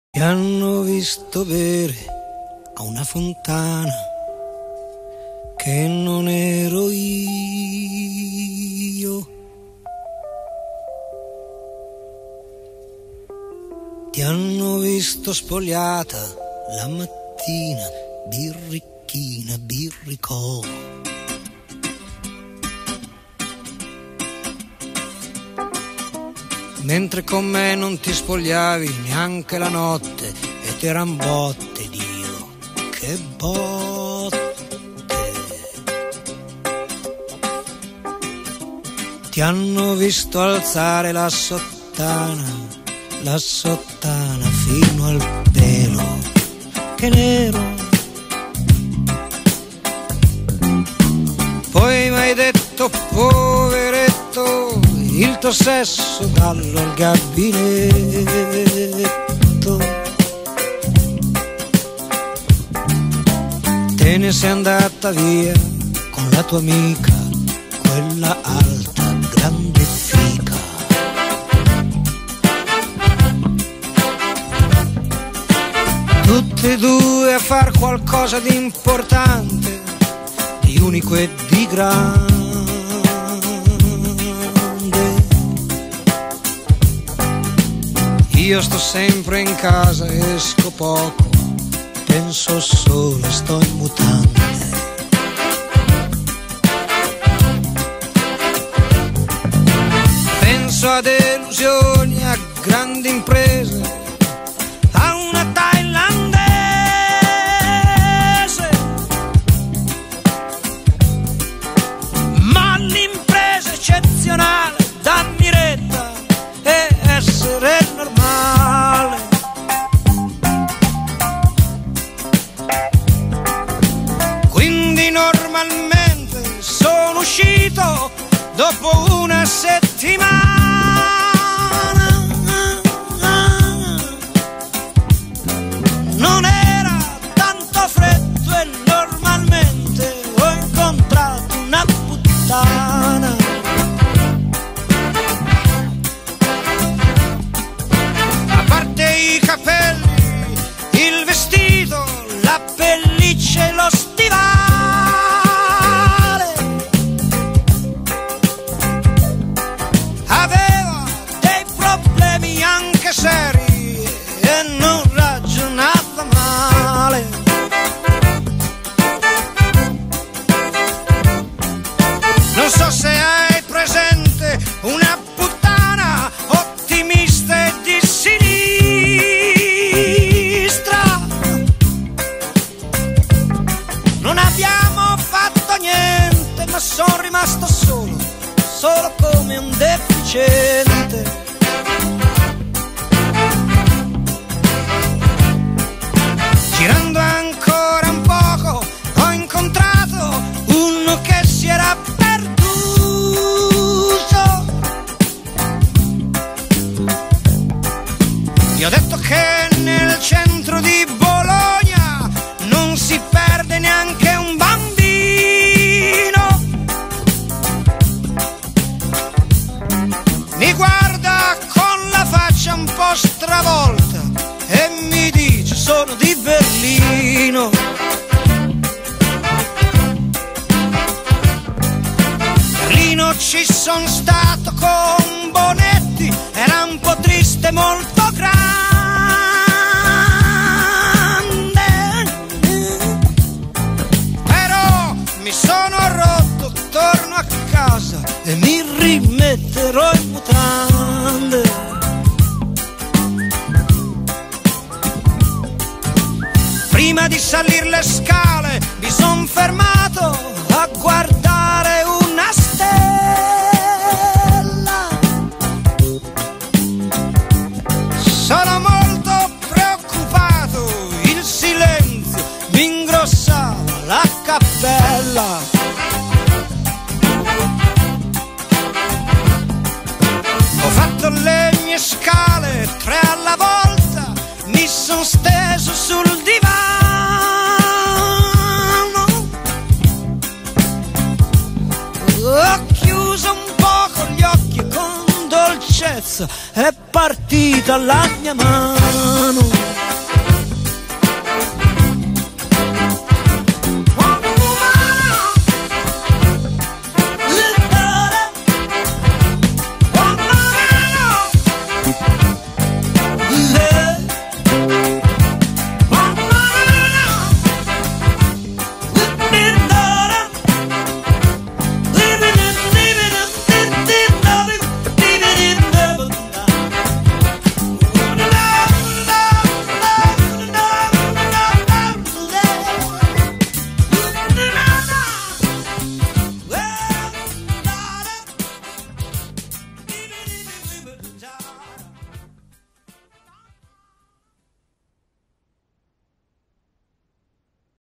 Mi hanno visto bere a una fontana che non ero io. Ti hanno visto spogliata la mattina, birricchina, birricò. Mentre con me non ti spogliavi neanche la notte ed eran botte, Dio, che botte. Ti hanno visto alzare la sottana fino al pelo, che nero. Poi mi hai detto, poveretto, il tuo sesso dallo al gabinetto. Te ne sei andata via con la tua amica, quella alta, grande fica. Tutte e due a far qualcosa di importante, di unico e di grande. Io sto sempre in casa, esco poco, penso solo, sto in mutande. Penso a delusioni, a grandi imprese, a una thailandese. Ma l'impresa eccezionale, dammi retta e essere normale. Quindi normalmente sono uscito dopo una settimana. Non era tanto freddo e normalmente ho incontrato una puttana. A parte i capelli, il vestito, la pelliccia e lo stivale, aveva dei problemi anche seri e non ragionava male. Non so se hai presente una puttana ottimista e di sinistra. Non abbiamo fatto niente, ma sono rimasto solo come un deficiente. Girando ancora un poco ho incontrato uno che si era perduto. Gli ho detto che nel centro di Bologna non si perde neanche un bambino. Mi guarda con la faccia un po' stravolta e mi dice: sono di Berlino. Berlino ci son stato con Bonetti, era un po' triste, molto grande. Però mi sono rotto, torno a casa e mi rimetterò in mutande. Prima di salire le scale mi son fermato a guardare una stella. Sono molto preoccupato, il silenzio mi ingrossava la cappella. Ho fatto le mie scale 3 alla volta, mi son steso sul divano. Ho chiuso un poco gli occhi e con dolcezza è partita la mia mano.